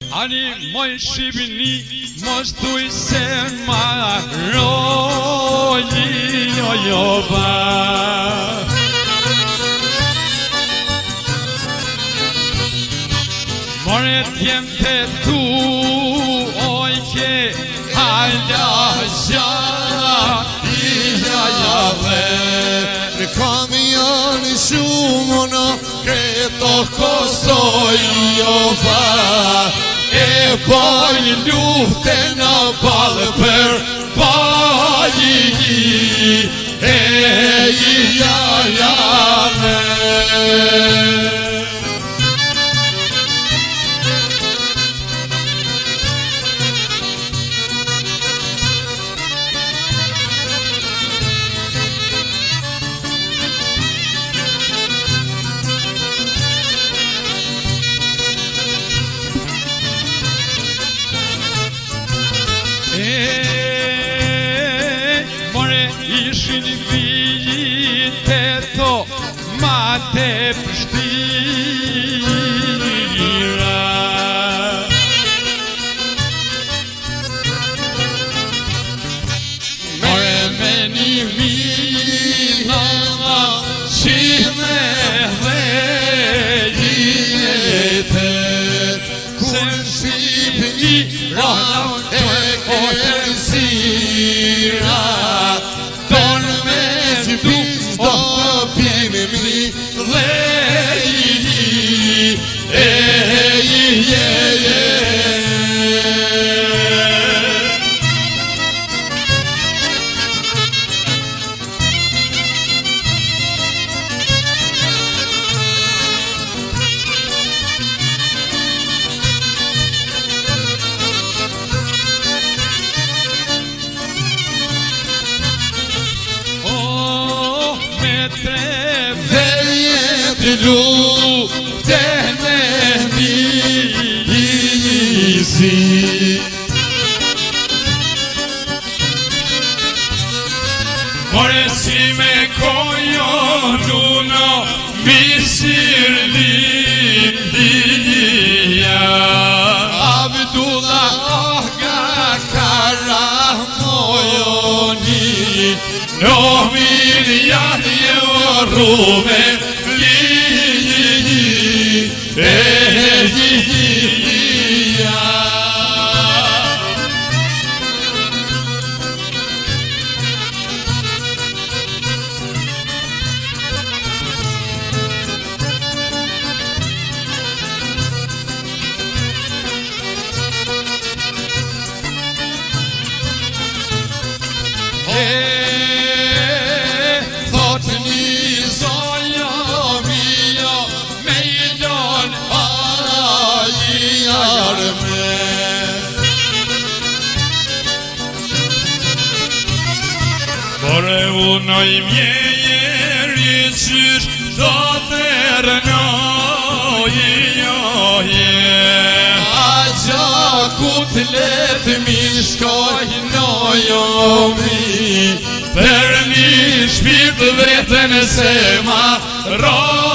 Ani moj Shqipni, mos thuj se marroji jo ba. More t'jem të tu, oj ke halasha i jave. Në kamioni shumono, kreto kosoj jo fa. E baj luhte në balë për baji e i jajave. More ishin vijite to ma te pështira. More me një mina qime dhe jetë Kur Shqipni rana e kërsira, Donë me Shqipis do pjene mi dhe tre vetë luhte me njësi. More si me kojo nuno misir lindija. Abdullah Aga Karamojoni, no miljar rume thot një zonja mia me i lon ajarme. Bore unoj mjeri qysh do të rënoj joje. A gjaku të letë mi shkoj nojomi, për një shpirtë vetën se ma